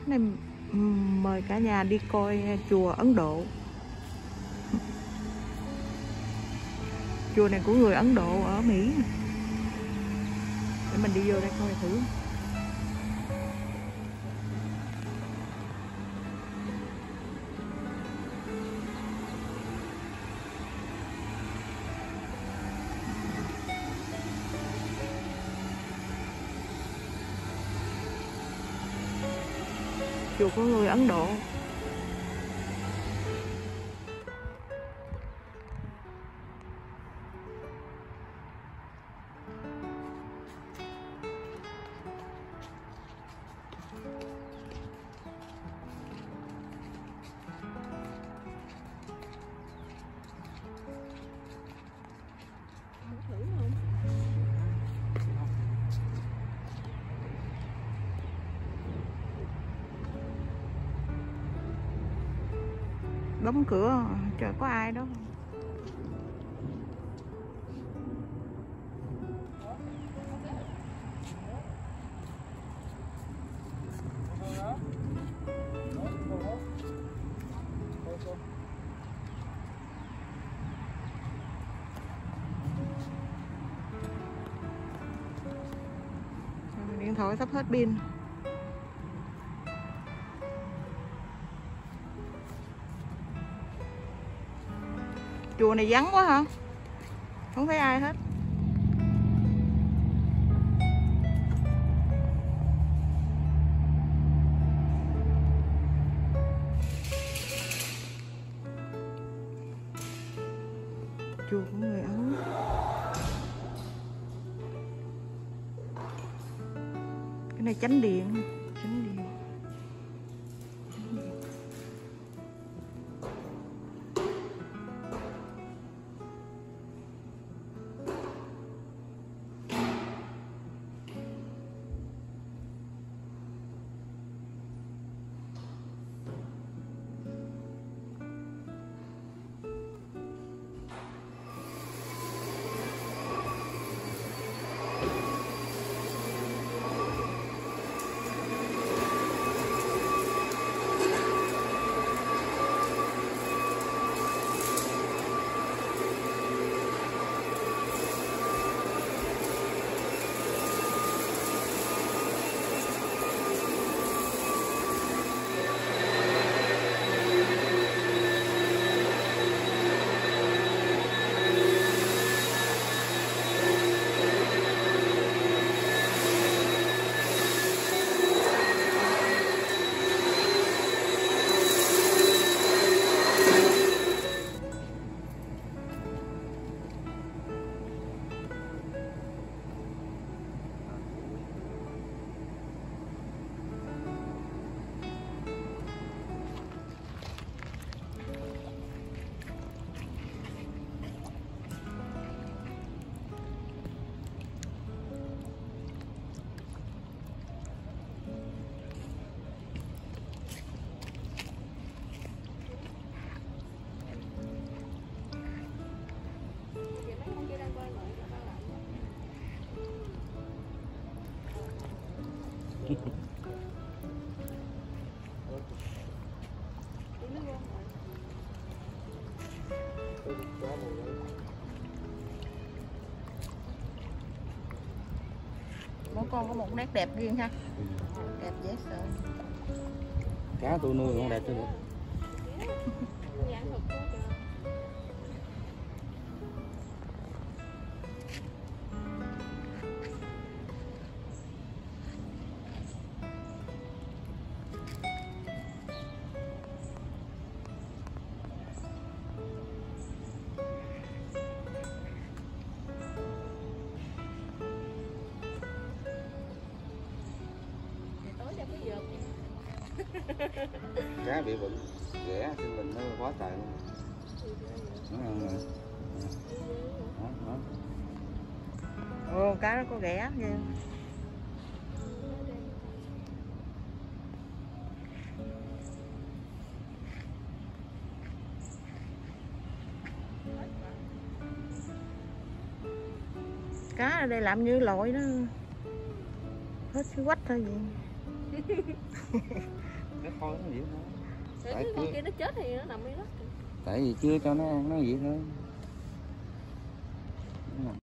này mời cả nhà đi coi chùa Ấn Độ. Chùa này của người Ấn Độ ở Mỹ. Để mình đi vô đây coi thử. Chùa của người Ấn Độ. Đóng cửa, trời có ai đó. Điện thoại sắp hết pin. Chùa này vắng quá hả? Không thấy ai hết. Chùa của người Ấn. Cái này chánh điện. Chánh điện. Mỗi con có một nét đẹp riêng ha. Đẹp dễ sợ. Cá tôi nuôi con đẹp cho được. Cá bị bự, ghẻ trên mình nó quá trời luôn. Ồ, cá nó có ghẻ ghê. Cá ở đây làm như lội đó. Hết cái quách thôi vậy. Cái thôi nó vậy thôi. Để Tại cái con chưa- kia nó chết thì nó nằm dưới đất. Tại vì chưa cho nó ăn nó vậy thôi.